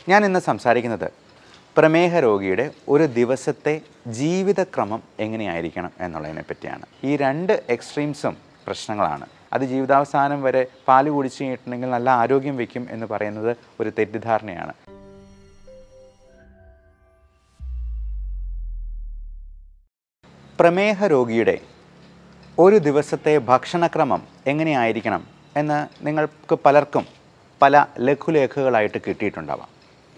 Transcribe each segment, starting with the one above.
ഞാൻ ഇന്ന് സംസാരിക്കുന്നത് പ്രമേഹ രോഗിയുടെ ഒരു ദിവസത്തെ ജീവിതക്രമം എങ്ങനെയായിരിക്കണം എന്നുള്ളതിനെ പറ്റിയാണ്. ഈ രണ്ട് എക്സ്ട്രീംസും പ്രശ്നങ്ങളാണ്. അത് ജീവിതാവസാനം വരെ പാല് കുടിച്ചു കഴിഞ്ഞിട്ടുണ്ടെങ്കിൽ നല്ല ആരോഗ്യം വയ്ക്കും എന്ന് പറയുന്നത് ഒരു തെറ്റിദ്ധാരണയാണ്. പ്രമേഹ രോഗിയുടെ ഒരു ദിവസത്തെ ഭക്ഷണക്രമം എങ്ങനെയായിരിക്കണം എന്ന് നിങ്ങൾക്ക് പലർക്കും പല ലഘുലേഖകളായിട്ട് കിട്ടിയിട്ടുണ്ടാവാം.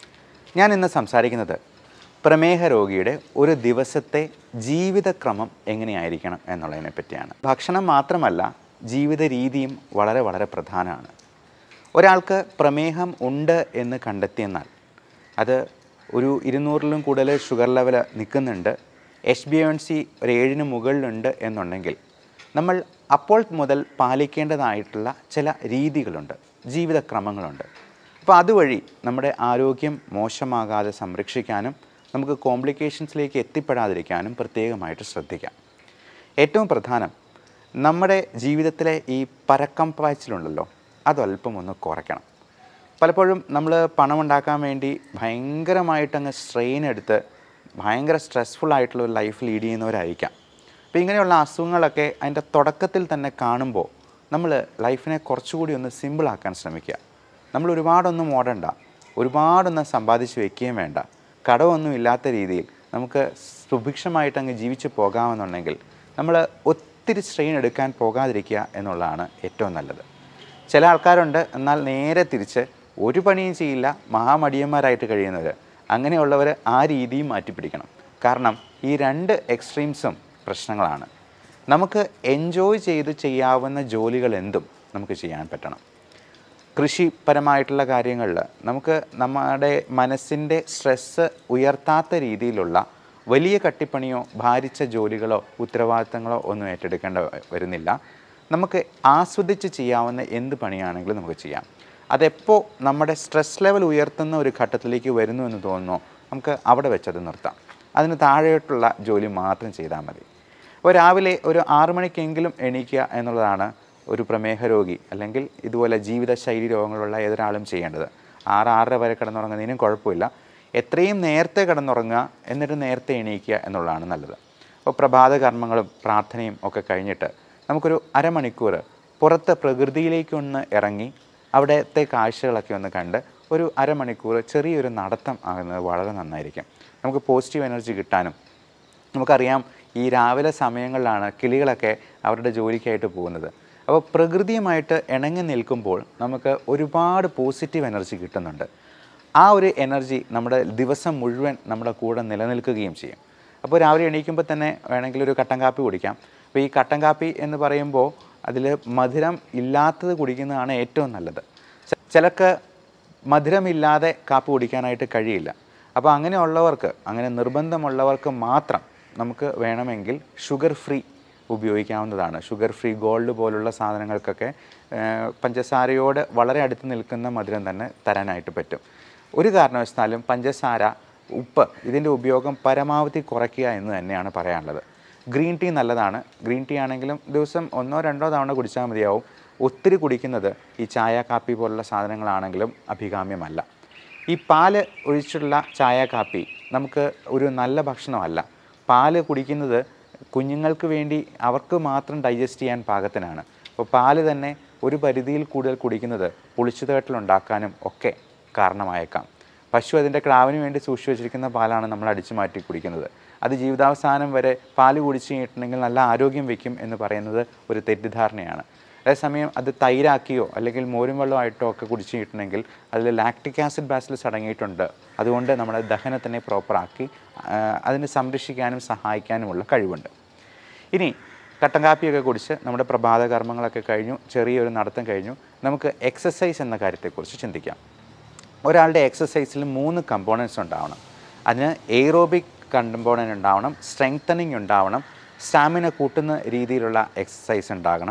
ഞാൻ ഇന്ന് സംസാരിക്കുന്നത് പ്രമേഹ രോഗിയുടെ ഒരു ദിവസത്തെ ജീവിതക്രമം എങ്ങനെയായിരിക്കണം എന്നുള്ളതിനെ പറ്റിയാണ്. ഭക്ഷണം മാത്രമല്ല, ജീവിത രീതിയും വളരെ പ്രധാനമാണ്. ഒരാൾക്ക് പ്രമേഹം ഉണ്ട് എന്ന് കണ്ടെത്തിയെന്നാൽ അത് ഒരു 200-ലും കൂടുതൽ ഷുഗർ ലെവൽ നിൽക്കുന്നുണ്ട്, HbA1c ഒരു 7-ന് മുകളിലുണ്ട് എന്നുണ്ടെങ്കിൽ നമ്മൾ അപ്പോൾ മുതൽ പാലിക്കേണ്ടതായിട്ടുള്ള ചില രീതികളുണ്ട്, ജീവിതക്രമങ്ങളുണ്ട്. അപ്പോൾ അതുവഴി നമ്മുടെ ആരോഗ്യം മോശമാകാതെ സംരക്ഷിക്കാനും നമുക്ക് കോംപ്ലിക്കേഷൻസിലേക്ക് എത്തിപ്പെടാതിരിക്കാനും പ്രത്യേകമായിട്ട് ശ്രദ്ധിക്കാം. ഏറ്റവും പ്രധാനം, നമ്മുടെ ജീവിതത്തിലെ ഈ പരക്കം പാച്ചിലുണ്ടല്ലോ, അതല്പം ഒന്ന് കുറയ്ക്കണം. പലപ്പോഴും നമ്മൾ പണമുണ്ടാക്കാൻ വേണ്ടി ഭയങ്കരമായിട്ടങ്ങ് സ്ട്രെയിൻ എടുത്ത് ഭയങ്കര സ്ട്രെസ്ഫുൾ ആയിട്ടുള്ള ഒരു ലൈഫ് ലീഡ് ചെയ്യുന്നവരായിരിക്കാം. അപ്പോൾ ഇങ്ങനെയുള്ള അസുഖങ്ങളൊക്കെ അതിൻ്റെ തുടക്കത്തിൽ തന്നെ കാണുമ്പോൾ നമ്മൾ ലൈഫിനെ കുറച്ചുകൂടി ഒന്ന് സിമ്പിളാക്കാൻ ശ്രമിക്കുക. നമ്മൾ ഒരുപാടൊന്നും ഓടണ്ട, ഒരുപാടൊന്നും സമ്പാദിച്ച് വയ്ക്കുകയും വേണ്ട, കടമൊന്നും ഇല്ലാത്ത രീതിയിൽ നമുക്ക് സുഭിക്ഷമായിട്ട് അങ്ങ് ജീവിച്ച് പോകാമെന്നുണ്ടെങ്കിൽ നമ്മൾ ഒത്തിരി സ്ട്രെയിൻ എടുക്കാൻ പോകാതിരിക്കുക എന്നുള്ളതാണ് ഏറ്റവും നല്ലത്. ചില ആൾക്കാരുണ്ട്, എന്നാൽ നേരെ തിരിച്ച് ഒരു പണിയും ചെയ്യില്ല, മഹാമടിയന്മാരായിട്ട് കഴിയുന്നവർ. അങ്ങനെയുള്ളവർ ആ രീതിയും മാറ്റിപ്പിടിക്കണം. കാരണം ഈ രണ്ട് എക്സ്ട്രീംസും പ്രശ്നങ്ങളാണ്. നമുക്ക് എൻജോയ് ചെയ്ത് ചെയ്യാവുന്ന ജോലികൾ എന്തും നമുക്ക് ചെയ്യാൻ പറ്റണം. കൃഷിപരമായിട്ടുള്ള കാര്യങ്ങളിൽ നമുക്ക് നമ്മുടെ മനസ്സിൻ്റെ സ്ട്രെസ്സ് ഉയർത്താത്ത രീതിയിലുള്ള വലിയ കട്ടിപ്പണിയോ ഭാരിച്ച ജോലികളോ ഉത്തരവാദിത്തങ്ങളോ ഒന്നും ഏറ്റെടുക്കേണ്ട വരുന്നില്ല. നമുക്ക് ആസ്വദിച്ച് ചെയ്യാവുന്ന എന്ത് പണിയാണെങ്കിലും നമുക്ക് ചെയ്യാം. അതെപ്പോൾ നമ്മുടെ സ്ട്രെസ് ലെവൽ ഉയർത്തുന്ന ഒരു ഘട്ടത്തിലേക്ക് വരുന്നു എന്ന് തോന്നുന്നു, നമുക്ക് അവിടെ വെച്ചത് നിർത്താം. അതിന് താഴെയായിട്ടുള്ള ജോലി മാത്രം ചെയ്താൽ മതി. അപ്പോൾ രാവിലെ ഒരു 6 മണിക്കെങ്കിലും എണീക്കുക എന്നുള്ളതാണ് ഒരു പ്രമേഹ രോഗി അല്ലെങ്കിൽ ഇതുപോലെ ജീവിതശൈലി രോഗങ്ങളുള്ള ഏതൊരാളും ചെയ്യേണ്ടത്. 6-6:30 വരെ കിടന്നുറങ്ങുന്നതിനും കുഴപ്പമില്ല. എത്രയും നേരത്തെ കിടന്നുറങ്ങുക, എന്നിട്ട് നേരത്തെ എണീക്കുക എന്നുള്ളതാണ് നല്ലത്. അപ്പോൾ പ്രഭാത കർമ്മങ്ങളും പ്രാർത്ഥനയും ഒക്കെ കഴിഞ്ഞിട്ട് നമുക്കൊരു അരമണിക്കൂർ പുറത്ത് പ്രകൃതിയിലേക്കൊന്ന് ഇറങ്ങി അവിടുത്തെ കാഴ്ചകളൊക്കെ ഒന്ന് കണ്ട് ഒരു അരമണിക്കൂർ ചെറിയൊരു നടത്തം ആകുന്നത് വളരെ നന്നായിരിക്കും. നമുക്ക് പോസിറ്റീവ് എനർജി കിട്ടാനും, നമുക്കറിയാം ഈ രാവിലെ സമയങ്ങളിലാണ് കിളികളൊക്കെ അവരുടെ ജോലിക്കായിട്ട് പോകുന്നത്. അപ്പോൾ പ്രകൃതിയുമായിട്ട് ഇണങ്ങി നിൽക്കുമ്പോൾ നമുക്ക് ഒരുപാട് പോസിറ്റീവ് എനർജി കിട്ടുന്നുണ്ട്. ആ ഒരു എനർജി നമ്മുടെ ദിവസം മുഴുവൻ നമ്മുടെ കൂടെ നിലനിൽക്കുകയും ചെയ്യും. അപ്പോൾ രാവിലെ എണീക്കുമ്പോൾ തന്നെ വേണമെങ്കിൽ ഒരു കട്ടൻ കാപ്പി കുടിക്കാം. അപ്പോൾ ഈ കട്ടൻ കാപ്പി എന്ന് പറയുമ്പോൾ അതിൽ മധുരം ഇല്ലാത്തത് കുടിക്കുന്നതാണ് ഏറ്റവും നല്ലത്. ചിലർക്ക് മധുരമില്ലാതെ കാപ്പി കുടിക്കാനായിട്ട് കഴിയില്ല. അപ്പോൾ അങ്ങനെയുള്ളവർക്ക്, അങ്ങനെ നിർബന്ധമുള്ളവർക്ക് മാത്രം നമുക്ക് വേണമെങ്കിൽ ഷുഗർ ഫ്രീ ഉപയോഗിക്കാവുന്നതാണ്. ഷുഗർ ഫ്രീ ഗോൾഡ് പോലുള്ള സാധനങ്ങൾക്കൊക്കെ പഞ്ചസാരയോട് വളരെ അടുത്ത് നിൽക്കുന്ന മധുരം തന്നെ തരാനായിട്ട് പറ്റും. ഒരു കാരണവശാലും പഞ്ചസാര, ഉപ്പ് ഇതിൻ്റെ ഉപയോഗം പരമാവധി കുറയ്ക്കുക എന്ന് തന്നെയാണ് പറയാനുള്ളത്. ഗ്രീൻ ടീ നല്ലതാണ്. ഗ്രീൻ ടീ ആണെങ്കിലും ദിവസം 1-2 തവണ കുടിച്ചാൽ മതിയാവും. ഒത്തിരി കുടിക്കുന്നത് ഈ ചായ കാപ്പി പോലുള്ള സാധനങ്ങളാണെങ്കിലും അഭികാമ്യമല്ല. ഈ പാല് ഒഴിച്ചുള്ള ചായ കാപ്പി നമുക്ക് ഒരു നല്ല ഭക്ഷണമല്ല. പാല് കുടിക്കുന്നത് കുഞ്ഞുങ്ങൾക്ക് വേണ്ടി അവർക്ക് മാത്രം ഡൈജസ്റ്റ് ചെയ്യാൻ പാകത്തിനാണ്. അപ്പോൾ പാല് തന്നെ ഒരു പരിധിയിൽ കൂടുതൽ കുടിക്കുന്നത് പുളിച്ചുതേട്ടലുണ്ടാക്കാനും ഒക്കെ കാരണമായേക്കാം. പശു അതിൻ്റെ ക്രാവിന് വേണ്ടി സൂക്ഷിച്ചു വെച്ചിരിക്കുന്ന പാലാണ് നമ്മൾ അടിച്ചു മാറ്റി കുടിക്കുന്നത്. അത് ജീവിതാവസാനം വരെ പാല് കുടിച്ചു കഴിഞ്ഞിട്ടുണ്ടെങ്കിൽ നല്ല ആരോഗ്യം വയ്ക്കും എന്ന് പറയുന്നത് ഒരു തെറ്റിദ്ധാരണയാണ്. അതേസമയം അത് തൈരാക്കിയോ അല്ലെങ്കിൽ മോരും വെള്ളമായിട്ടോ ഒക്കെ കുടിച്ചു കഴിഞ്ഞിട്ടുണ്ടെങ്കിൽ അതിൽ ലാക്റ്റിക് ആസിഡ് ബാസിലസ് അടങ്ങിയിട്ടുണ്ട്. അതുകൊണ്ട് നമ്മുടെ ദഹനത്തിനെ പ്രോപ്പറാക്കി അതിനെ സംരക്ഷിക്കാനും സഹായിക്കാനുമുള്ള കഴിവുണ്ട്. ഇനി കട്ടൻ കാപ്പിയൊക്കെ കുടിച്ച് നമ്മുടെ പ്രഭാത കർമ്മങ്ങളൊക്കെ കഴിഞ്ഞു, ചെറിയൊരു നടത്തം കഴിഞ്ഞു, നമുക്ക് എക്സസൈസ് എന്ന കാര്യത്തെക്കുറിച്ച് ചിന്തിക്കാം. ഒരാളുടെ എക്സസൈസിൽ 3 കമ്പോണൻസ് ഉണ്ടാവണം. അതിന് എയ്റോബിക് കമ്പോണൻ്റ് ഉണ്ടാവണം, സ്ട്രെങ്തനിങ് ഉണ്ടാവണം, സ്റ്റാമിന കൂട്ടുന്ന രീതിയിലുള്ള എക്സസൈസ് ഉണ്ടാകണം.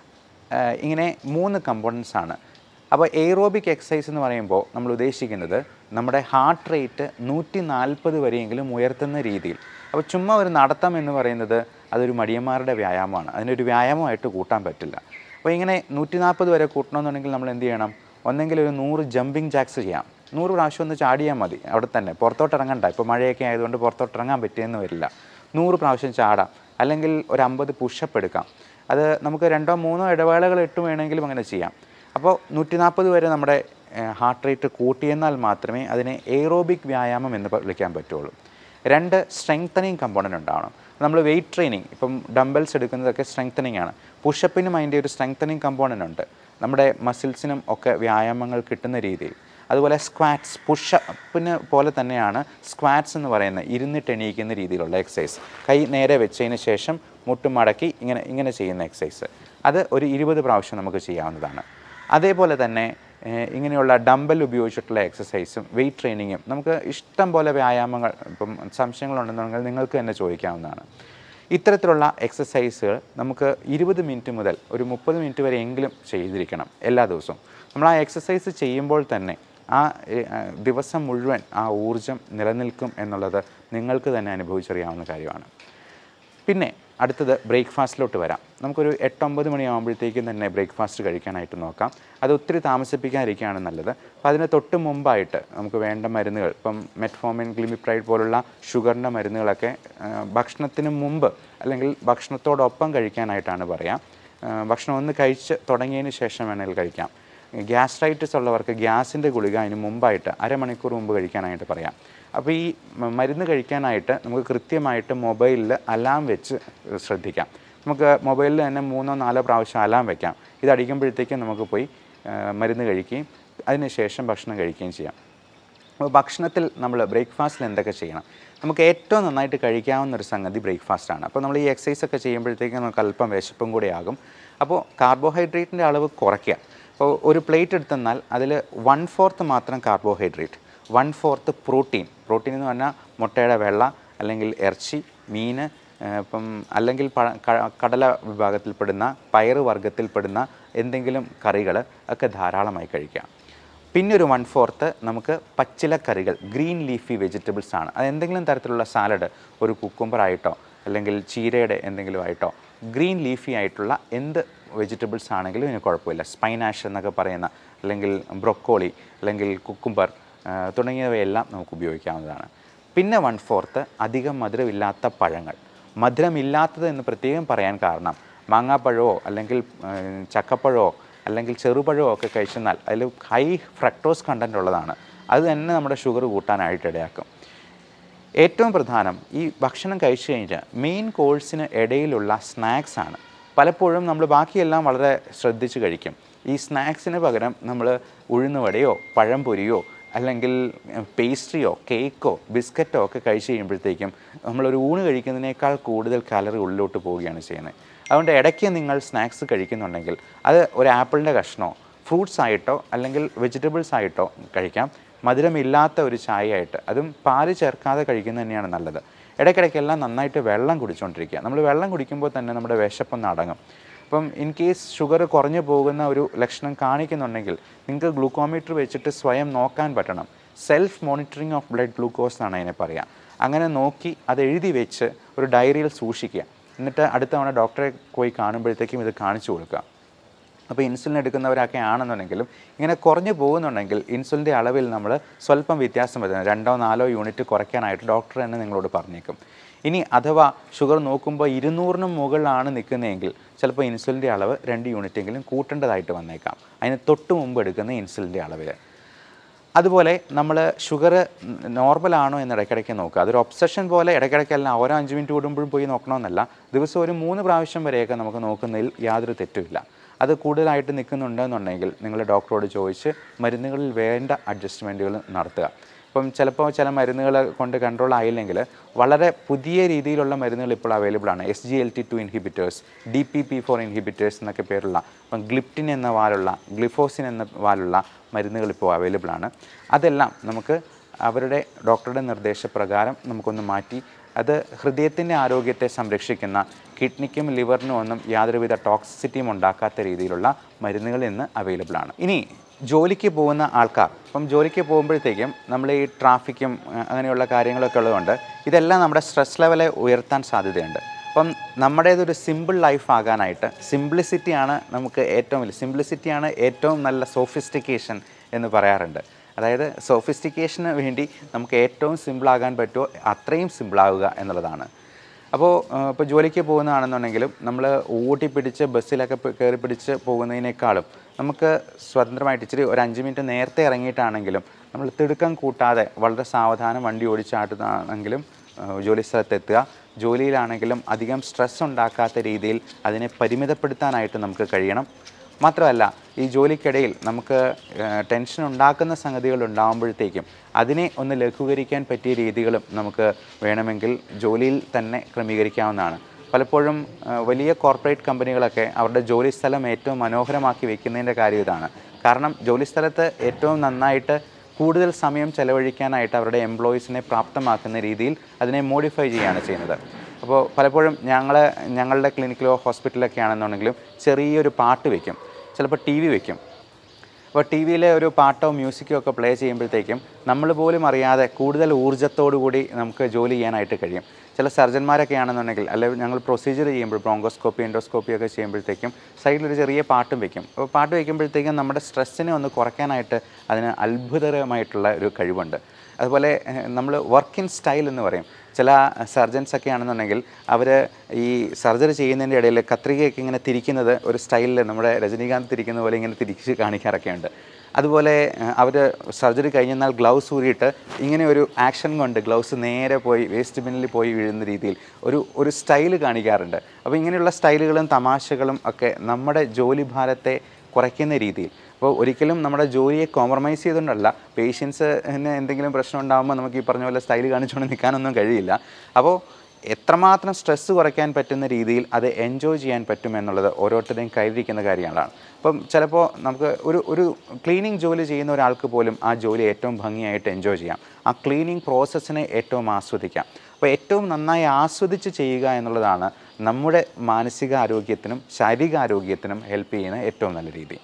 ഇങ്ങനെ 3 കമ്പോണൻസ് ആണ്. അപ്പോൾ എയ്റോബിക് എക്സസൈസ് എന്ന് പറയുമ്പോൾ നമ്മൾ ഉദ്ദേശിക്കുന്നത് നമ്മുടെ ഹാർട്ട് റേറ്റ് 140 വരെയെങ്കിലും ഉയർത്തുന്ന രീതിയിൽ. അപ്പോൾ ചുമ്മാ ഒരു നടത്തം എന്ന് പറയുന്നത് അതൊരു മടിയന്മാരുടെ വ്യായാമമാണ്. അതിനൊരു വ്യായാമമായിട്ട് കൂട്ടാൻ പറ്റില്ല. അപ്പോൾ ഇങ്ങനെ 140 വരെ കൂട്ടണമെന്നുണ്ടെങ്കിൽ നമ്മൾ എന്ത് ചെയ്യണം? ഒന്നെങ്കിൽ ഒരു 100 ജമ്പിങ് ജാക്സ് ചെയ്യാം, 100 പ്രാവശ്യം ഒന്ന് ചാടിയാൽ മതി അവിടെ തന്നെ, പുറത്തോട്ട് ഇറങ്ങണ്ട. ഇപ്പോൾ മഴയൊക്കെ ആയതുകൊണ്ട് പുറത്തോട്ട് ഇറങ്ങാൻ പറ്റിയെന്ന് വരില്ല. 100 പ്രാവശ്യം ചാടാം, അല്ലെങ്കിൽ ഒരു 50 പുഷപ്പ് എടുക്കാം. അത് നമുക്ക് 2-3 ഇടവേളകൾ ഇട്ട് വേണമെങ്കിലും അങ്ങനെ ചെയ്യാം. അപ്പോൾ 140 വരെ നമ്മുടെ ഹാർട്ട് റേറ്റ് കൂട്ടിയെന്നാൽ മാത്രമേ അതിനെ എയ്റോബിക് വ്യായാമം എന്ന് വിളിക്കാൻ പറ്റുള്ളൂ. 2 സ്ട്രെങ്തനിങ് കമ്പോണൻ്റ് ഉണ്ടാവണം. നമ്മൾ വെയ്റ്റ് ട്രെയിനിങ്, ഇപ്പം ഡംബൽസ് എടുക്കുന്നതൊക്കെ സ്ട്രെങ്തനിങ് ആണ്. പുഷപ്പിനും അതിൻ്റെ ഒരു സ്ട്രെങ്തനിങ് കമ്പോണൻ്റ് ഉണ്ട്, നമ്മുടെ മസിൽസിനും ഒക്കെ വ്യായാമങ്ങൾ കിട്ടുന്ന രീതിയിൽ. അതുപോലെ സ്ക്വാറ്റ്സ്, പുഷപ്പിന് പോലെ തന്നെയാണ് സ്ക്വാറ്റ്സ് എന്ന് പറയുന്നത്, ഇരുന്നിട്ട് എണീക്കുന്ന രീതിയിലുള്ള എക്സസൈസ്. കൈ നേരെ വെച്ചതിന് ശേഷം മുട്ട് മടക്കി ഇങ്ങനെ ചെയ്യുന്ന എക്സസൈസ്, അത് ഒരു 20 പ്രാവശ്യം നമുക്ക് ചെയ്യാവുന്നതാണ്. അതേപോലെ തന്നെ ഇങ്ങനെയുള്ള ഡംബൽ ഉപയോഗിച്ചിട്ടുള്ള എക്സസൈസും വെയ്റ്റ് ട്രെയിനിങ്ങും നമുക്ക് ഇഷ്ടം പോലെ വ്യായാമങ്ങൾ, ഇപ്പം സംശയങ്ങളുണ്ടെന്നുണ്ടെങ്കിൽ നിങ്ങൾക്ക് തന്നെ ചോദിക്കാവുന്നതാണ്. ഇത്തരത്തിലുള്ള എക്സസൈസുകൾ നമുക്ക് 20 മിനിറ്റ് മുതൽ ഒരു 30 മിനിറ്റ് വരെ എങ്കിലും ചെയ്തിരിക്കണം എല്ലാ ദിവസവും. നമ്മൾ ആ എക്സസൈസ് ചെയ്യുമ്പോൾ തന്നെ ആ ദിവസം മുഴുവൻ ആ ഊർജം നിലനിൽക്കും എന്നുള്ളത് നിങ്ങൾക്ക് തന്നെ അനുഭവിച്ചറിയാവുന്ന കാര്യമാണ്. പിന്നെ അടുത്തത് ബ്രേക്ക്ഫാസ്റ്റിലോട്ട് വരാം. നമുക്കൊരു 8-9 മണിയാകുമ്പോഴത്തേക്കും തന്നെ ബ്രേക്ക്ഫാസ്റ്റ് കഴിക്കാനായിട്ട് നോക്കാം. അത് ഒത്തിരി താമസിപ്പിക്കാതിരിക്കുകയാണ് നല്ലത്. അപ്പോൾ അതിന് തൊട്ട് മുമ്പായിട്ട് നമുക്ക് വേണ്ട മരുന്നുകൾ, ഇപ്പം മെറ്റ്ഫോമിൻ, ഗ്ലിമിപ്രൈഡ് പോലുള്ള ഷുഗറിൻ്റെ മരുന്നുകളൊക്കെ ഭക്ഷണത്തിന് മുമ്പ് അല്ലെങ്കിൽ ഭക്ഷണത്തോടൊപ്പം കഴിക്കാനായിട്ടാണ് പറയാം. ഭക്ഷണം ഒന്ന് കഴിച്ച് തുടങ്ങിയതിന് ശേഷം വേണമെങ്കിൽ കഴിക്കാം. ഗ്യാസ്ട്രൈറ്റിസ് ഉള്ളവർക്ക് ഗ്യാസിൻ്റെ ഗുളിക അതിന് മുമ്പായിട്ട് അരമണിക്കൂർ മുമ്പ് കഴിക്കാനായിട്ട് പറയാം. അപ്പോൾ ഈ മരുന്ന് കഴിക്കാനായിട്ട് നമുക്ക് കൃത്യമായിട്ട് മൊബൈലിൽ അലാം വെച്ച് ശ്രദ്ധിക്കാം. നമുക്ക് മൊബൈലിൽ തന്നെ 3-4 പ്രാവശ്യം അലാം വയ്ക്കാം. ഇതടിക്കുമ്പോഴത്തേക്കും നമുക്ക് പോയി മരുന്ന് കഴിക്കുകയും അതിനുശേഷം ഭക്ഷണം കഴിക്കുകയും ചെയ്യാം. അപ്പോൾ ഭക്ഷണത്തിൽ നമ്മൾ ബ്രേക്ക്ഫാസ്റ്റിൽ എന്തൊക്കെ ചെയ്യണം? നമുക്ക് ഏറ്റവും നന്നായിട്ട് കഴിക്കാവുന്നൊരു സംഗതി ബ്രേക്ക്ഫാസ്റ്റാണ്. അപ്പോൾ നമ്മൾ ഈ എക്സസൈസൊക്കെ ചെയ്യുമ്പോഴത്തേക്കും നമുക്ക് അല്പം വിശപ്പും കൂടെ ആകും. അപ്പോൾ കാർബോഹൈഡ്രേറ്റിൻ്റെ അളവ് കുറയ്ക്കുക. അപ്പോൾ ഒരു പ്ലേറ്റ് എടുത്തെന്നാൽ അതിൽ 1/4 മാത്രം കാർബോഹൈഡ്രേറ്റ്, 1/4 പ്രോട്ടീൻ എന്ന് പറഞ്ഞാൽ മുട്ടയുടെ വെള്ള, അല്ലെങ്കിൽ ഇറച്ചി, മീൻ, ഇപ്പം അല്ലെങ്കിൽ കടല വിഭാഗത്തിൽപ്പെടുന്ന പയറ് വർഗ്ഗത്തിൽപ്പെടുന്ന എന്തെങ്കിലും കറികൾ ഒക്കെ ധാരാളമായി കഴിക്കാം. പിന്നെ ഒരു 1/4 നമുക്ക് പച്ചിലക്കറികൾ, ഗ്രീൻ ലീഫി വെജിറ്റബിൾസ് ആണ്. അത് എന്തെങ്കിലും തരത്തിലുള്ള സാലഡ്, ഒരു കുക്കുംബറായിട്ടോ അല്ലെങ്കിൽ ചീരയുടെ എന്തെങ്കിലും ആയിട്ടോ, ഗ്രീൻ ലീഫി ആയിട്ടുള്ള എന്ത് വെജിറ്റബിൾസ് ആണെങ്കിലും ഇതിന് കുഴപ്പമില്ല. സ്പൈനാഷ് എന്നൊക്കെ പറയുന്ന, അല്ലെങ്കിൽ ബ്രൊക്കോളി, അല്ലെങ്കിൽ കുക്കുംബർ തുടങ്ങിയവയെല്ലാം നമുക്ക് ഉപയോഗിക്കാവുന്നതാണ്. പിന്നെ 1/4 അധികം മധുരമില്ലാത്ത പഴങ്ങൾ. മധുരമില്ലാത്തത് എന്ന് പ്രത്യേകം പറയാൻ കാരണം മാങ്ങാപ്പഴമോ അല്ലെങ്കിൽ ചക്കപ്പഴമോ അല്ലെങ്കിൽ ചെറുപഴമോ ഒക്കെ കഴിച്ചെന്നാൽ അതിൽ ഹൈ ഫ്രക്ടോസ് കണ്ടൻറ്റ് ഉള്ളതാണ്. അത് തന്നെ നമ്മുടെ ഷുഗർ കൂട്ടാനായിട്ട് ഇടയാക്കും. ഏറ്റവും പ്രധാനം ഈ ഭക്ഷണം കഴിച്ചു കഴിഞ്ഞാൽ മെയിൻ കോഴ്സിന് ഇടയിലുള്ള സ്നാക്സാണ്. പലപ്പോഴും നമ്മൾ ബാക്കിയെല്ലാം വളരെ ശ്രദ്ധിച്ച് കഴിക്കും. ഈ സ്നാക്സിന് പകരം നമ്മൾ ഉഴുന്നുവടയോ പഴംപൊരിയോ അല്ലെങ്കിൽ പേസ്ട്രിയോ കേക്കോ ബിസ്ക്കറ്റോ ഒക്കെ കഴിച്ച് കഴിയുമ്പോഴത്തേക്കും നമ്മളൊരു ഊണ് കഴിക്കുന്നതിനേക്കാൾ കൂടുതൽ കാലറി ഉള്ളിലോട്ട് പോവുകയാണ് ചെയ്യുന്നത്. അതുകൊണ്ട് ഇടയ്ക്ക് നിങ്ങൾ സ്നാക്സ് കഴിക്കുന്നുണ്ടെങ്കിൽ അത് ഒരു ആപ്പിളിൻ്റെ കഷ്ണമോ ഫ്രൂട്ട്സ് ആയിട്ടോ അല്ലെങ്കിൽ വെജിറ്റബിൾസ് ആയിട്ടോ കഴിക്കാം. മധുരമില്ലാത്ത ഒരു ചായ ആയിട്ട്, അതും പാല് ചേർക്കാതെ കഴിക്കുന്നത് തന്നെയാണ് നല്ലത്. ഇടയ്ക്കിടയ്ക്കെല്ലാം നന്നായിട്ട് വെള്ളം കുടിച്ചുകൊണ്ടിരിക്കുക. നമ്മൾ വെള്ളം കുടിക്കുമ്പോൾ തന്നെ നമ്മുടെ വിശപ്പൊന്ന് അടങ്ങും. അപ്പം ഇൻ കേസ് ഷുഗർ കുറഞ്ഞു പോകുന്ന ഒരു ലക്ഷണം കാണിക്കുന്നുണ്ടെങ്കിൽ നിങ്ങൾക്ക് ഗ്ലൂക്കോമീറ്റർ വെച്ചിട്ട് സ്വയം നോക്കാൻ പറ്റണം. Self monitoring of blood glucose എന്നാണ് അതിനെ പറയുക. അങ്ങനെ നോക്കി അത് എഴുതി വെച്ച് ഒരു ഡയറിയിൽ സൂക്ഷിക്കുക. എന്നിട്ട് അടുത്ത തവണ ഡോക്ടറെ പോയി കാണുമ്പോഴത്തേക്കും ഇത് കാണിച്ചു കൊടുക്കുക. അപ്പോൾ ഇൻസുലിൻ എടുക്കുന്നവരൊക്കെ ആണെന്നുണ്ടെങ്കിലും ഇങ്ങനെ കുറഞ്ഞു പോകുന്നുണ്ടെങ്കിൽ ഇൻസുലിൻ്റെ അളവിൽ നമ്മൾ സ്വല്പം വ്യത്യാസം വരുന്നത് 2-4 യൂണിറ്റ് കുറയ്ക്കാനായിട്ട് ഡോക്ടർ തന്നെ നിങ്ങളോട് പറഞ്ഞേക്കും. ഇനി അഥവാ ഷുഗർ നോക്കുമ്പോൾ 200-ന് മുകളിലാണ് നിൽക്കുന്നതെങ്കിൽ ചിലപ്പോൾ ഇൻസുലിൻ്റെ അളവ് 2 യൂണിറ്റെങ്കിലും കൂട്ടേണ്ടതായിട്ട് വന്നേക്കാം, അതിന് തൊട്ട് മുമ്പ് എടുക്കുന്ന ഇൻസുലിൻ്റെ അളവിൽ. അതുപോലെ നമ്മൾ ഷുഗർ നോർമലാണോ എന്ന് ഇടയ്ക്കിടയ്ക്ക് നോക്കുക. അതൊരു ഒബ്സഷൻ പോലെ ഇടയ്ക്കിടയ്ക്കെല്ലാം ഓരോ 5 മിനിറ്റ് കൂടുമ്പോഴും പോയി നോക്കണമെന്നല്ല. ദിവസം ഒരു 3 പ്രാവശ്യം വരെയൊക്കെ നമുക്ക് നോക്കുന്നതിൽ യാതൊരു തെറ്റുമില്ല. അത് കൂടുതലായിട്ട് നിൽക്കുന്നുണ്ടെന്നുണ്ടെങ്കിൽ നിങ്ങൾ ഡോക്ടറോട് ചോദിച്ച് മരുന്നുകളിൽ വേണ്ട അഡ്ജസ്റ്റ്മെൻറ്റുകൾ നടത്തുക. ഇപ്പം ചിലപ്പോൾ ചില മരുന്നുകൾ കൊണ്ട് കൺട്രോൾ ആയില്ലെങ്കിൽ വളരെ പുതിയ രീതിയിലുള്ള മരുന്നുകൾ ഇപ്പോൾ അവൈലബിൾ ആണ്. SGLT2 ഇൻഹിബിറ്റേഴ്സ്, DPP4 ഇൻഹിബിറ്റേഴ്സ് എന്നൊക്കെ പേരുള്ള, ഇപ്പം ഗ്ലിപ്റ്റിൻ എന്ന വാലുള്ള, ഗ്ലിഫോസിൻ എന്ന വാലുള്ള മരുന്നുകൾ ഇപ്പോൾ അവൈലബിൾ ആണ്. അതെല്ലാം നമുക്ക് അവരുടെ ഡോക്ടറുടെ നിർദ്ദേശപ്രകാരം നമുക്കൊന്ന് മാറ്റി അത് ഹൃദയത്തിൻ്റെ ആരോഗ്യത്തെ സംരക്ഷിക്കുന്ന, കിഡ്നിക്കും ലിവറിനും ഒന്നും യാതൊരുവിധ ടോക്സിസിറ്റിയും ഉണ്ടാക്കാത്ത രീതിയിലുള്ള മരുന്നുകൾ ഇന്ന് അവൈലബിൾ ആണ്. ഇനി ജോലിക്ക് പോകുന്ന ആൾക്കാർ, ഇപ്പം ജോലിക്ക് പോകുമ്പോഴത്തേക്കും നമ്മൾ ഈ ട്രാഫിക്കും അങ്ങനെയുള്ള കാര്യങ്ങളൊക്കെ ഉള്ളതുകൊണ്ട് ഇതെല്ലാം നമ്മുടെ സ്ട്രെസ് ലെവലെ ഉയർത്താൻ സാധ്യതയുണ്ട്. അപ്പം നമ്മുടേതൊരു സിമ്പിൾ ലൈഫ് ആകാനായിട്ട് സിംപ്ലിസിറ്റിയാണ് നമുക്ക് ഏറ്റവും വലിയ, സിംപ്ലിസിറ്റിയാണ് ഏറ്റവും നല്ല സോഫിസ്റ്റിക്കേഷൻ എന്ന് പറയാറുണ്ട്. അതായത് സോഫിസ്റ്റിക്കേഷന് വേണ്ടി നമുക്ക് ഏറ്റവും സിമ്പിളാകാൻ പറ്റുമോ അത്രയും സിമ്പിളാവുക എന്നുള്ളതാണ്. അപ്പോൾ ഇപ്പോൾ ജോലിക്ക് പോകുന്നതാണെന്നുണ്ടെങ്കിലും നമ്മൾ ഓട്ടിപ്പിടിച്ച് ബസ്സിലൊക്കെ കയറി പിടിച്ച് പോകുന്നതിനേക്കാളും നമുക്ക് സ്വതന്ത്രമായിട്ട് ഇച്ചിരി ഒരു 5 മിനിറ്റ് നേരത്തെ ഇറങ്ങിയിട്ടാണെങ്കിലും നമ്മൾ തിടുക്കം കൂട്ടാതെ വളരെ സാവധാനം വണ്ടി ഓടിച്ചാട്ടുന്നതാണെങ്കിലും ജോലി സ്ഥലത്തെത്തുക. ജോലിയിലാണെങ്കിലും അധികം സ്ട്രെസ് ഉണ്ടാക്കാത്ത രീതിയിൽ അതിനെ പരിമിതപ്പെടുത്താനായിട്ട് നമുക്ക് കഴിയണം. മാത്രമല്ല ഈ ജോലിക്കിടയിൽ നമുക്ക് ടെൻഷൻ ഉണ്ടാക്കുന്ന സംഗതികൾ ഉണ്ടാകുമ്പോഴത്തേക്കും അതിനെ ഒന്ന് ലഘൂകരിക്കാൻ പറ്റിയ രീതികളും നമുക്ക് വേണമെങ്കിൽ ജോലിയിൽ തന്നെ ക്രമീകരിക്കാവുന്നതാണ്. പലപ്പോഴും വലിയ കോർപ്പറേറ്റ് കമ്പനികളൊക്കെ അവരുടെ ജോലി സ്ഥലം ഏറ്റവും മനോഹരമാക്കി വെക്കുന്നതിൻ്റെ കാര്യം ഇതാണ്. കാരണം ജോലി സ്ഥലത്ത് ഏറ്റവും നന്നായിട്ട് കൂടുതൽ സമയം ചെലവഴിക്കാനായിട്ട് അവരുടെ എംപ്ലോയീസിനെ പ്രാപ്തമാക്കുന്ന രീതിയിൽ അതിനെ മോഡിഫൈ ചെയ്യുകയാണ് ചെയ്യുന്നത്. അപ്പോൾ പലപ്പോഴും ഞങ്ങളുടെ ക്ലിനിക്കിലോ ഹോസ്പിറ്റലൊക്കെ ആണെന്നുണ്ടെങ്കിലും ചെറിയൊരു പാട്ട് വയ്ക്കും, ചിലപ്പോൾ ടി വി വയ്ക്കും. അപ്പോൾ ടി വിയിലെ ഒരു പാട്ടോ മ്യൂസിക്കോ ഒക്കെ പ്ലേ ചെയ്യുമ്പോഴത്തേക്കും നമ്മൾ പോലും അറിയാതെ കൂടുതൽ ഊർജ്ജത്തോടു കൂടി നമുക്ക് ജോലി ചെയ്യാനായിട്ട് കഴിയും. ചില സർജന്മാരൊക്കെ ആണെന്നുണ്ടെങ്കിൽ അല്ലെങ്കിൽ ഞങ്ങൾ പ്രൊസീജിയർ ചെയ്യുമ്പോൾ ബ്രോങ്കോസ്കോപ്പി എൻഡോസ്കോപ്പി ഒക്കെ ചെയ്യുമ്പോഴത്തേക്കും സൈഡിലൊരു ചെറിയ പാട്ടും വയ്ക്കും. അപ്പോൾ പാട്ട് വയ്ക്കുമ്പോഴത്തേക്കും നമ്മുടെ സ്ട്രെസ്സിനെ ഒന്ന് കുറയ്ക്കാനായിട്ട് അതിന് അത്ഭുതകരമായിട്ടുള്ള ഒരു കഴിവുണ്ട്. അതുപോലെ നമ്മൾ വർക്ക് ഇൻ സ്റ്റൈൽ എന്ന് പറയും. ചില സർജൻസൊക്കെ ആണെന്നുണ്ടെങ്കിൽ അവർ ഈ സർജറി ചെയ്യുന്നതിൻ്റെ ഇടയിൽ കത്രികയൊക്കെ ഇങ്ങനെ തിരിക്കുന്നത് ഒരു സ്റ്റൈലിൽ നമ്മുടെ രജനീകാന്ത് തിരിക്കുന്ന പോലെ ഇങ്ങനെ തിരിച്ച് കാണിക്കാറൊക്കെ ഉണ്ട്. അതുപോലെ അവർ സർജറി കഴിഞ്ഞെന്നാൽ ഗ്ലൗസ് ഊരിയിട്ട് ഇങ്ങനെ ഒരു ആക്ഷൻ കൊണ്ട് ഗ്ലൗസ് നേരെ പോയി വേസ്റ്റ് ബിന്നിൽ പോയി വീഴുന്ന രീതിയിൽ ഒരു സ്റ്റൈൽ കാണിക്കാറുണ്ട്. അപ്പോൾ ഇങ്ങനെയുള്ള സ്റ്റൈലുകളും തമാശകളും ഒക്കെ നമ്മുടെ ജോലി ഭാരത്തെ കുറയ്ക്കുന്ന രീതിയിൽ, അപ്പോൾ ഒരിക്കലും നമ്മുടെ ജോലിയെ കോംപ്രമൈസ് ചെയ്തുകൊണ്ടല്ല, പേഷ്യൻസിന് എന്തെങ്കിലും പ്രശ്നം ഉണ്ടാകുമ്പോൾ നമുക്ക് ഈ പറഞ്ഞ പോലെ സ്റ്റൈൽ കാണിച്ചുകൊണ്ട് നിൽക്കാനൊന്നും കഴിയില്ല. അപ്പോൾ എത്രമാത്രം സ്ട്രെസ്സ് കുറയ്ക്കാൻ പറ്റുന്ന രീതിയിൽ അത് എൻജോയ് ചെയ്യാൻ പറ്റുമെന്നുള്ളത് ഓരോരുത്തരുടെയും കയ്യിലിരിക്കുന്ന കാര്യങ്ങളാണ്. അപ്പം ചിലപ്പോൾ നമുക്ക് ഒരു ക്ലീനിങ് ജോലി ചെയ്യുന്ന ഒരാൾക്ക് പോലും ആ ജോലി ഏറ്റവും ഭംഗിയായിട്ട് എൻജോയ് ചെയ്യാം. ആ ക്ലീനിങ് പ്രോസസ്സിനെ ഏറ്റവും ആസ്വദിക്കാം. അപ്പോൾ ഏറ്റവും നന്നായി ആസ്വദിച്ച് ചെയ്യുക എന്നുള്ളതാണ് നമ്മുടെ മാനസികാരോഗ്യത്തിനും ശാരീരികാരോഗ്യത്തിനും ഹെൽപ്പ് ചെയ്യുന്ന ഏറ്റവും നല്ല രീതി.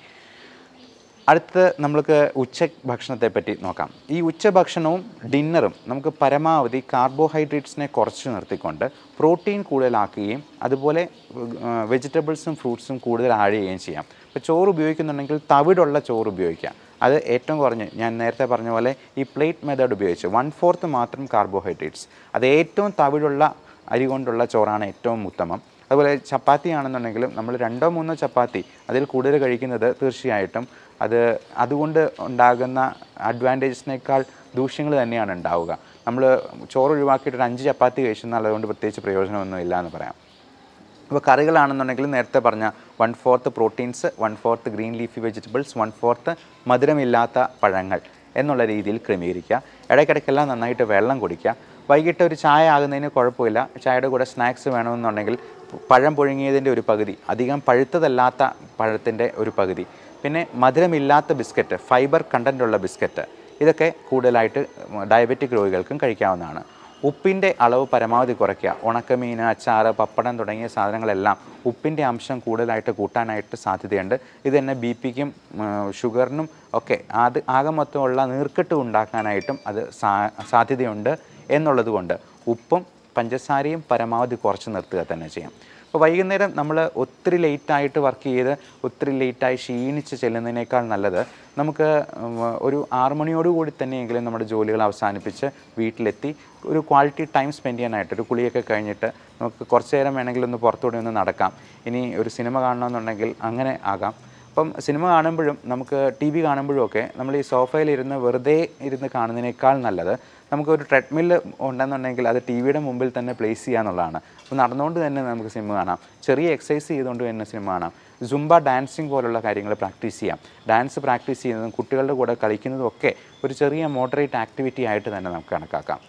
അടുത്ത് നമ്മൾക്ക് ഉച്ചഭക്ഷണത്തെ പറ്റി നോക്കാം. ഈ ഉച്ചഭക്ഷണവും ഡിന്നറും നമുക്ക് പരമാവധി കാർബോഹൈഡ്രേറ്റ്സിനെ കുറച്ച് നിർത്തിക്കൊണ്ട് പ്രോട്ടീൻ കൂടുതലാക്കുകയും അതുപോലെ വെജിറ്റബിൾസും ഫ്രൂട്ട്സും കൂടുതൽ ആഡ് ചെയ്യുകയും ചെയ്യാം. ഇപ്പോൾ ചോറ് ഉപയോഗിക്കുന്നുണ്ടെങ്കിൽ തവിടുള്ള ചോറ് ഉപയോഗിക്കാം. അത് ഏറ്റവും കുറഞ്ഞ് ഞാൻ നേരത്തെ പറഞ്ഞ പോലെ ഈ പ്ലേറ്റ് മെത്തേഡ് ഉപയോഗിച്ച് 1/4 മാത്രം കാർബോഹൈഡ്രേറ്റ്സ്, അത് ഏറ്റവും തവിടുള്ള അരി കൊണ്ടുള്ള ചോറാണ് ഏറ്റവും ഉത്തമം. അതുപോലെ ചപ്പാത്തി ആണെന്നുണ്ടെങ്കിലും നമ്മൾ 2-3 ചപ്പാത്തി അതിൽ കൂടുതൽ കഴിക്കുന്നത് തീർച്ചയായിട്ടും അതുകൊണ്ട് ഉണ്ടാകുന്ന അഡ്വാൻറ്റേജസിനേക്കാൾ ദൂഷ്യങ്ങൾ തന്നെയാണ് ഉണ്ടാവുക. നമ്മൾ ചോറ് ഒഴിവാക്കിയിട്ട് ഒരു 5 ചപ്പാത്തി കഴിച്ചെന്നാൽ അതുകൊണ്ട് പ്രത്യേകിച്ച് പ്രയോജനമൊന്നും ഇല്ല എന്ന് പറയാം. ഇപ്പോൾ കറികളാണെന്നുണ്ടെങ്കിൽ നേരത്തെ പറഞ്ഞ 1/4 പ്രോട്ടീൻസ്, 1/4 ഗ്രീൻ ലീഫി വെജിറ്റബിൾസ്, 1/4 മധുരമില്ലാത്ത പഴങ്ങൾ എന്നുള്ള രീതിയിൽ ക്രമീകരിക്കുക. ഇടയ്ക്കിടയ്ക്കെല്ലാം നന്നായിട്ട് വെള്ളം കുടിക്കുക. വൈകിട്ട് ഒരു ചായ ആകുന്നതിന് കുഴപ്പമില്ല. ചായയുടെ കൂടെ സ്നാക്സ് വേണമെന്നുണ്ടെങ്കിൽ പഴം പുഴുങ്ങിയതിൻ്റെ ഒരു പകുതി, അധികം പഴുത്തതല്ലാത്ത പഴത്തിൻ്റെ ഒരു പകുതി, പിന്നെ മധുരമില്ലാത്ത ബിസ്ക്കറ്റ്, ഫൈബർ കണ്ടൻ്റുള്ള ബിസ്ക്കറ്റ്, ഇതൊക്കെ കൂടുതലായിട്ട് ഡയബറ്റിക് രോഗികൾക്കും കഴിക്കാവുന്നതാണ്. ഉപ്പിൻ്റെ അളവ് പരമാവധി കുറയ്ക്കുക. ഉണക്കമീൻ, അച്ചാറ്, പപ്പടം തുടങ്ങിയ സാധനങ്ങളെല്ലാം ഉപ്പിൻ്റെ അംശം കൂടുതലായിട്ട് കൂട്ടാനായിട്ട് സാധ്യതയുണ്ട്. ഇത് തന്നെ ബി പിക്കും ഷുഗറിനും ഒക്കെ ആകെ മൊത്തമുള്ള നീർക്കെട്ട് ഉണ്ടാക്കാനായിട്ടും അത് സാധ്യതയുണ്ട് എന്നുള്ളത് കൊണ്ട് ഉപ്പും പഞ്ചസാരയും പരമാവധി കുറച്ച് നിർത്തുക തന്നെ ചെയ്യാം. അപ്പോൾ വൈകുന്നേരം നമ്മൾ ഒത്തിരി ലേറ്റായിട്ട് വർക്ക് ചെയ്ത് ഒത്തിരി ലേറ്റായി ക്ഷീണിച്ച് ചെല്ലുന്നതിനേക്കാൾ നല്ലത് നമുക്ക് ഒരു 6 മണിയോടുകൂടി തന്നെയെങ്കിലും നമ്മുടെ ജോലികൾ അവസാനിപ്പിച്ച് വീട്ടിലെത്തി ഒരു ക്വാളിറ്റി ടൈം സ്പെൻഡ് ചെയ്യാനായിട്ട്, ഒരു കുളിയൊക്കെ കഴിഞ്ഞിട്ട് നമുക്ക് കുറച്ച് നേരം വേണമെങ്കിൽ ഒന്ന് പുറത്തുകൂടി ഒന്ന് നടക്കാം. ഇനി ഒരു സിനിമ കാണണമെന്നുണ്ടെങ്കിൽ അങ്ങനെ ആകാം. അപ്പം സിനിമ കാണുമ്പോഴും നമുക്ക് ടി വി കാണുമ്പോഴും ഒക്കെ നമ്മൾ ഈ സോഫയിലിരുന്ന് വെറുതെ ഇരുന്ന് കാണുന്നതിനേക്കാൾ നല്ലത് നമുക്കൊരു ട്രെഡ്മില്ല് ഉണ്ടെന്നുണ്ടെങ്കിൽ അത് ടി വിയുടെ മുമ്പിൽ തന്നെ പ്ലേസ് ചെയ്യുക എന്നുള്ളതാണ്. അപ്പോൾ നടന്നുകൊണ്ട് തന്നെ നമുക്ക് സിനിമ കാണാം, ചെറിയ എക്സസൈസ് ചെയ്തുകൊണ്ട് തന്നെ സിനിമ കാണാം. സുംബ ഡാൻസിങ് പോലുള്ള കാര്യങ്ങൾ പ്രാക്ടീസ് ചെയ്യാം. ഡാൻസ് പ്രാക്ടീസ് ചെയ്യുന്നതും കുട്ടികളുടെ കൂടെ കളിക്കുന്നതും ഒക്കെ ഒരു ചെറിയ മോഡറേറ്റ് ആക്ടിവിറ്റി ആയിട്ട് തന്നെ നമുക്ക് കണക്കാക്കാം.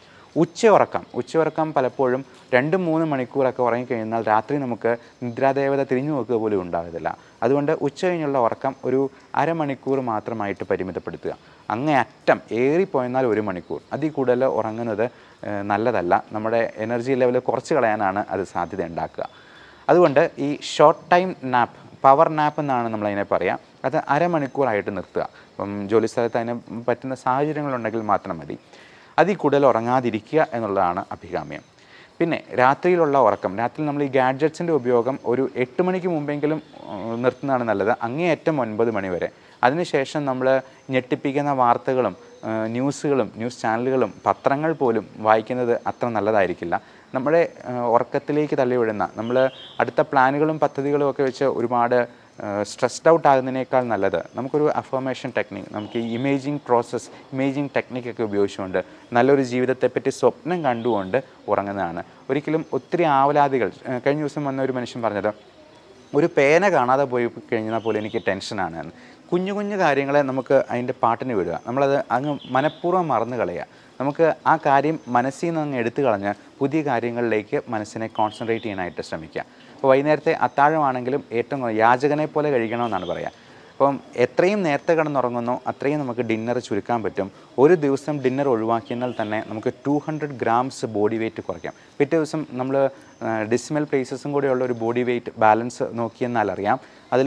ഉച്ചയുറക്കം പലപ്പോഴും 2-3 മണിക്കൂറൊക്കെ ഉറങ്ങിക്കഴിഞ്ഞാൽ രാത്രി നമുക്ക് നിദ്രാദേവത തിരിഞ്ഞു നോക്കുക പോലും ഉണ്ടാകത്തില്ല. അതുകൊണ്ട് ഉച്ച കഴിഞ്ഞുള്ള ഉറക്കം ഒരു അരമണിക്കൂർ മാത്രമായിട്ട് പരിമിതപ്പെടുത്തുക. അങ്ങേയറ്റം ഏറിപ്പോയെന്നാൽ 1 മണിക്കൂർ, അതിൽ കൂടുതൽ ഉറങ്ങുന്നത് നല്ലതല്ല. നമ്മുടെ എനർജി ലെവൽ കുറച്ച് കളയാനാണ് അത് സാധ്യത ഉണ്ടാക്കുക. അതുകൊണ്ട് ഈ short time nap, power nap എന്നാണ് നമ്മളതിനെ പറയുക, അത് അരമണിക്കൂറായിട്ട് നിർത്തുക. ഇപ്പം ജോലി സ്ഥലത്ത് അതിന് പറ്റുന്ന സാഹചര്യങ്ങളുണ്ടെങ്കിൽ മാത്രം മതി. അതിൽ കൂടുതൽ ഉറങ്ങാതിരിക്കുക എന്നുള്ളതാണ് അഭികാമ്യം. പിന്നെ രാത്രിയിലുള്ള ഉറക്കം, രാത്രി നമ്മൾ ഈ ഗാഡ്ജറ്റ്സിൻ്റെ ഉപയോഗം ഒരു 8 മണിക്ക് മുമ്പെങ്കിലും നിർത്തുന്നതാണ് നല്ലത്, അങ്ങേയറ്റം 9 മണി വരെ. അതിനുശേഷം നമ്മൾ ഞെട്ടിപ്പിക്കുന്ന വാർത്തകളും ന്യൂസുകളും ന്യൂസ് ചാനലുകളും പത്രങ്ങൾ പോലും വായിക്കുന്നത് അത്ര നല്ലതായിരിക്കില്ല. നമ്മുടെ ഉറക്കത്തിലേക്ക് തള്ളിവിടുന്ന നമ്മൾ അടുത്ത പ്ലാനുകളും പദ്ധതികളും ഒക്കെ വെച്ച് ഒരുപാട് സ്ട്രെസ്ഡ് ഔട്ട് ആകുന്നതിനേക്കാൾ നല്ലത് നമുക്കൊരു അഫർമേഷൻ ടെക്നിക്ക്, നമുക്ക് ഈ ഇമേജിങ് ടെക്നിക്കൊക്കെ ഉപയോഗിച്ചുകൊണ്ട് നല്ലൊരു ജീവിതത്തെപ്പറ്റി സ്വപ്നം കണ്ടുകൊണ്ട് ഉറങ്ങുന്നതാണ്. ഒരിക്കലും ഒത്തിരി ആവലാതികൾ, കഴിഞ്ഞ ദിവസം വന്ന ഒരു മനുഷ്യൻ പറഞ്ഞത്, ഒരു പേന കാണാതെ പോയി കഴിഞ്ഞാൽ പോലും എനിക്ക് ടെൻഷനാണ് എന്ന്. കുഞ്ഞു കുഞ്ഞു കാര്യങ്ങളെ നമുക്ക് അതിൻ്റെ പാട്ടിന് വിടുക, നമ്മളത് അങ്ങ് മനഃപൂർവ്വം മറന്നു കളയുക. നമുക്ക് ആ കാര്യം മനസ്സിൽ നിന്ന് അങ്ങ് എടുത്തു കളഞ്ഞ് പുതിയ കാര്യങ്ങളിലേക്ക് മനസ്സിനെ കോൺസെൻട്രേറ്റ് ചെയ്യാനായിട്ട് ശ്രമിക്കുക. അപ്പോൾ വൈകുന്നേരത്തെ അത്താഴമാണെങ്കിലും ഏറ്റവും യാചകനെ പോലെ കഴിക്കണമെന്നാണ് പറയുക. അപ്പം എത്രയും നേരത്തെ കിടന്നുറങ്ങുന്നോ അത്രയും നമുക്ക് ഡിന്നർ ചുരുക്കാൻ പറ്റും. ഒരു ദിവസം ഡിന്നർ ഒഴിവാക്കിയാൽ തന്നെ നമുക്ക് 200 grams ബോഡി വെയ്റ്റ് കുറയ്ക്കാം. പിറ്റേ ദിവസം നമ്മൾ ഡെസിമൽ പ്ലേസസും കൂടെയുള്ള ഒരു ബോഡി വെയ്റ്റ് ബാലൻസ് നോക്കിയെന്നാൽ അറിയാം, അതിൽ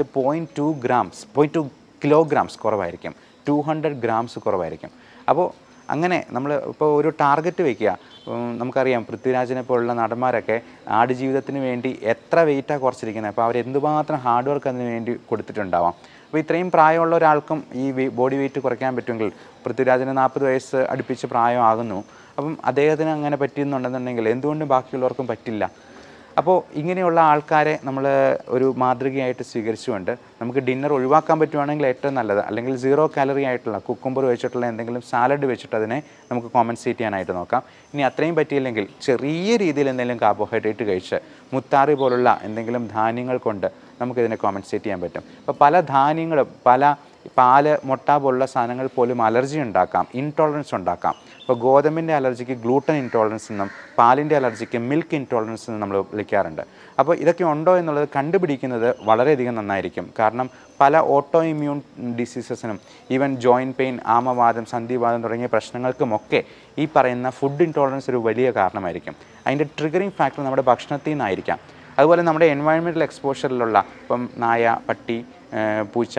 0.2 kilograms കുറവായിരിക്കും, 200 grams കുറവായിരിക്കും. അപ്പോൾ അങ്ങനെ നമ്മൾ ഇപ്പോൾ ഒരു ടാർഗറ്റ് വയ്ക്കുക. നമുക്കറിയാം പൃഥ്വിരാജിനെ പോലുള്ള നടന്മാരൊക്കെ ആടുജീവിതത്തിന് വേണ്ടി എത്ര വെയിറ്റാണ് കുറച്ചിരിക്കുന്നത്, അപ്പോൾ അവരെന്തുമാത്രം ഹാർഡ് വർക്ക് അതിന് വേണ്ടി കൊടുത്തിട്ടുണ്ടാവാം. അപ്പോൾ ഇത്രയും പ്രായമുള്ള ഒരാൾക്കും ഈ ബോഡി വെയിറ്റ് കുറയ്ക്കാൻ പറ്റുമെങ്കിൽ, പൃഥ്വിരാജിന് 40 വയസ്സ് അടുപ്പിച്ച് പ്രായമാകുന്നു, അപ്പം അദ്ദേഹത്തിന് അങ്ങനെ പറ്റിയെന്നുണ്ടെന്നുണ്ടെങ്കിൽ എന്തുകൊണ്ടും ബാക്കിയുള്ളവർക്കും പറ്റില്ല. അപ്പോൾ ഇങ്ങനെയുള്ള ആൾക്കാരെ നമ്മൾ ഒരു മാതൃകയായിട്ട് സ്വീകരിച്ചുകൊണ്ട് നമുക്ക് ഡിന്നർ ഒഴിവാക്കാൻ പറ്റുവാണെങ്കിൽ ഏറ്റവും നല്ലത്. അല്ലെങ്കിൽ 0 calorie ആയിട്ടുള്ള കുക്കുംബർ വെച്ചിട്ടുള്ള എന്തെങ്കിലും സാലഡ് വെച്ചിട്ട് അതിനെ നമുക്ക് കോമ്പൻസേറ്റ് ചെയ്യാനായിട്ട് നോക്കാം. ഇനി അത്രയും പറ്റിയില്ലെങ്കിൽ ചെറിയ രീതിയിൽ എന്തെങ്കിലും കാർബോഹൈഡ്രേറ്റ് കഴിച്ച് മുത്താറി പോലുള്ള എന്തെങ്കിലും ധാന്യങ്ങൾ കൊണ്ട് നമുക്കിതിനെ കോമ്പൻസേറ്റ് ചെയ്യാൻ പറ്റും. അപ്പോൾ പല ധാന്യങ്ങളും, പാല്, മുട്ട പോലുള്ള സാധനങ്ങൾ പോലും അലർജി ഉണ്ടാക്കാം, ഇൻടോളറൻസ് ഉണ്ടാക്കാം. ഇപ്പോൾ ഗോതമ്പിൻ്റെ അലർജിക്ക് ഗ്ലൂട്ടൻ ഇൻടോളറൻസ് എന്നും പാലിൻ്റെ അലർജിക്ക് മിൽക്ക് ഇൻടോളറൻസ് എന്നും നമ്മൾ വിളിക്കാറുണ്ട്. അപ്പോൾ ഇതൊക്കെ ഉണ്ടോ എന്നുള്ളത് കണ്ടുപിടിക്കുന്നത് വളരെയധികം നന്നായിരിക്കും. കാരണം പല ഓട്ടോ ഇമ്മ്യൂൺ ഡിസീസസിനും, ഈവൻ ജോയിൻറ്റ് പെയിൻ, ആമവാദം, സന്ധിവാദം തുടങ്ങിയ പ്രശ്നങ്ങൾക്കുമൊക്കെ ഈ പറയുന്ന ഫുഡ് ഇൻടോളറൻസ് ഒരു വലിയ കാരണമായിരിക്കും. അതിൻ്റെ ട്രിഗറിങ് ഫാക്ടർ നമ്മുടെ ഭക്ഷണത്തിൽ നിന്നായിരിക്കാം. അതുപോലെ നമ്മുടെ എൻവയൺമെൻറ്റൽ എക്സ്പോഷറിലുള്ള ഇപ്പം നായ, പട്ടി, പൂച്ച,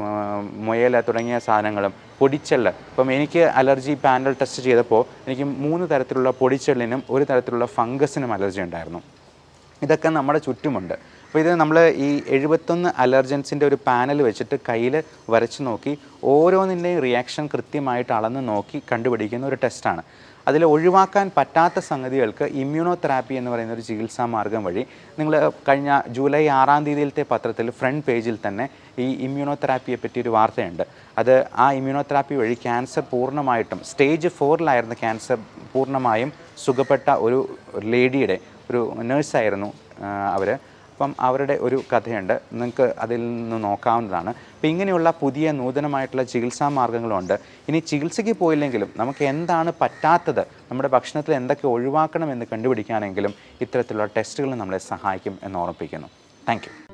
മുയൽ തുടങ്ങിയ സാധനങ്ങളും പൊടിച്ചെള്ള്. ഇപ്പം എനിക്ക് അലർജി പാനൽ ടെസ്റ്റ് ചെയ്തപ്പോൾ എനിക്ക് 3 തരത്തിലുള്ള പൊടിച്ചെള്ളിനും 1 തരത്തിലുള്ള ഫംഗസിനും അലർജി ഉണ്ടായിരുന്നു. ഇതൊക്കെ നമ്മുടെ ചുറ്റുമുണ്ട്. അപ്പോൾ ഇത് നമ്മൾ ഈ 71 അലർജൻസിൻ്റെ ഒരു പാനൽ വെച്ചിട്ട് കയ്യിൽ വരച്ച് നോക്കി ഓരോന്നിൻ്റെയും റിയാക്ഷൻ കൃത്യമായിട്ട് അളന്ന് നോക്കി കണ്ടുപിടിക്കുന്ന ഒരു ടെസ്റ്റാണ്. അതിൽ ഒഴിവാക്കാൻ പറ്റാത്ത സംഗതികൾക്ക് ഇമ്മ്യൂണോതെറാപ്പി എന്ന് പറയുന്ന ഒരു ചികിത്സാ മാർഗം വഴി, നിങ്ങൾ കഴിഞ്ഞ ജൂലൈ 6-ാം തീയതിയിലത്തെ പത്രത്തിൽ ഫ്രണ്ട് പേജിൽ തന്നെ ഈ ഇമ്മ്യൂണോതെറാപ്പിയെ പറ്റിയൊരു വാർത്തയുണ്ട്. അത് ആ ഇമ്മ്യൂണോതെറാപ്പി വഴി ക്യാൻസർ പൂർണ്ണമായിട്ടും സ്റ്റേജ് 4-ലായിരുന്ന ക്യാൻസർ പൂർണ്ണമായും സുഖപ്പെട്ട ഒരു ലേഡിയുടെ, ഒരു നേഴ്സായിരുന്നു അവർ. അപ്പം അവരുടെ ഒരു കഥയുണ്ട്, നിങ്ങൾക്ക് അതിൽ നിന്ന് നോക്കാവുന്നതാണ്. അപ്പോൾ ഇങ്ങനെയുള്ള പുതിയ നൂതനമായിട്ടുള്ള ചികിത്സാ മാർഗ്ഗങ്ങളുണ്ട്. ഇനി ചികിത്സയ്ക്ക് പോയില്ലെങ്കിലും നമുക്ക് എന്താണ് പറ്റാത്തത്, നമ്മുടെ ഭക്ഷണത്തിൽ എന്തൊക്കെ ഒഴിവാക്കണം എന്ന് കണ്ടുപിടിക്കാനെങ്കിലും ഇത്തരത്തിലുള്ള ടെസ്റ്റുകൾ നമ്മളെ സഹായിക്കും എന്ന് ഓർമ്മിപ്പിക്കുന്നു. Thank U.